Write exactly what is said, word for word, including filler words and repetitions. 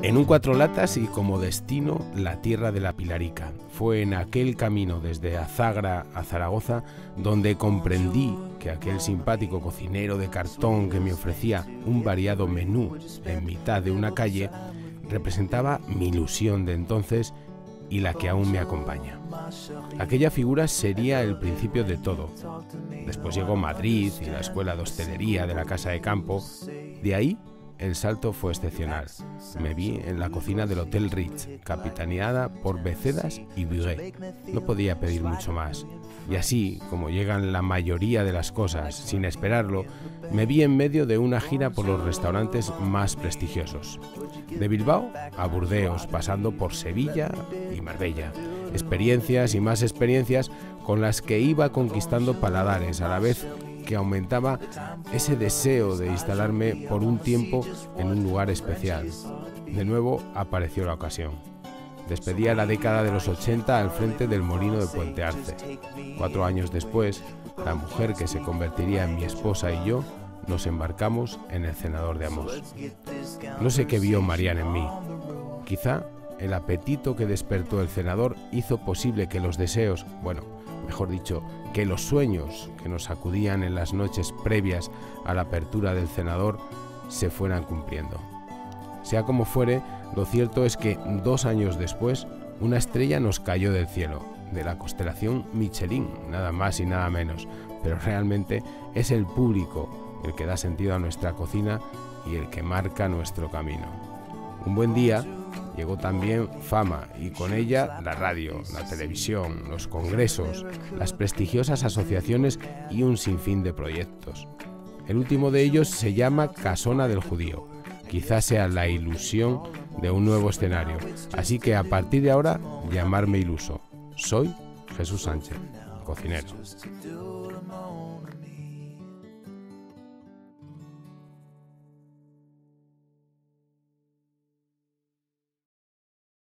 En un cuatro latas y como destino la tierra de la Pilarica. Fue en aquel camino desde Azagra a Zaragoza donde comprendí que aquel simpático cocinero de cartón que me ofrecía un variado menú en mitad de una calle representaba mi ilusión de entonces y la que aún me acompaña. Aquella figura sería el principio de todo. Después llegó Madrid y la escuela de hostelería de la Casa de Campo. De ahí el salto fue excepcional. Me vi en la cocina del Hotel Ritz, capitaneada por Becedas y Buguet. No podía pedir mucho más. Y así, como llegan la mayoría de las cosas sin esperarlo, me vi en medio de una gira por los restaurantes más prestigiosos. De Bilbao a Burdeos, pasando por Sevilla y Marbella. Experiencias y más experiencias con las que iba conquistando paladares a la vez que aumentaba ese deseo de instalarme por un tiempo en un lugar especial. De nuevo apareció la ocasión. Despedía la década de los ochenta al frente del molino de Puente Arce. Cuatro años después, la mujer que se convertiría en mi esposa y yo nos embarcamos en el Cenador de Amós. No sé qué vio Marianne en mí. Quizá el apetito que despertó el cenador hizo posible que los deseos, bueno, mejor dicho, que los sueños que nos acudían en las noches previas a la apertura del cenador se fueran cumpliendo. Sea como fuere, lo cierto es que dos años después una estrella nos cayó del cielo, de la constelación Michelin, nada más y nada menos, pero realmente es el público el que da sentido a nuestra cocina y el que marca nuestro camino. Un buen día llegó también fama y con ella la radio, la televisión, los congresos, las prestigiosas asociaciones y un sinfín de proyectos. El último de ellos se llama Casona del Judío. Quizás sea la ilusión de un nuevo escenario. Así que a partir de ahora, llamarme iluso. Soy Jesús Sánchez, cocinero.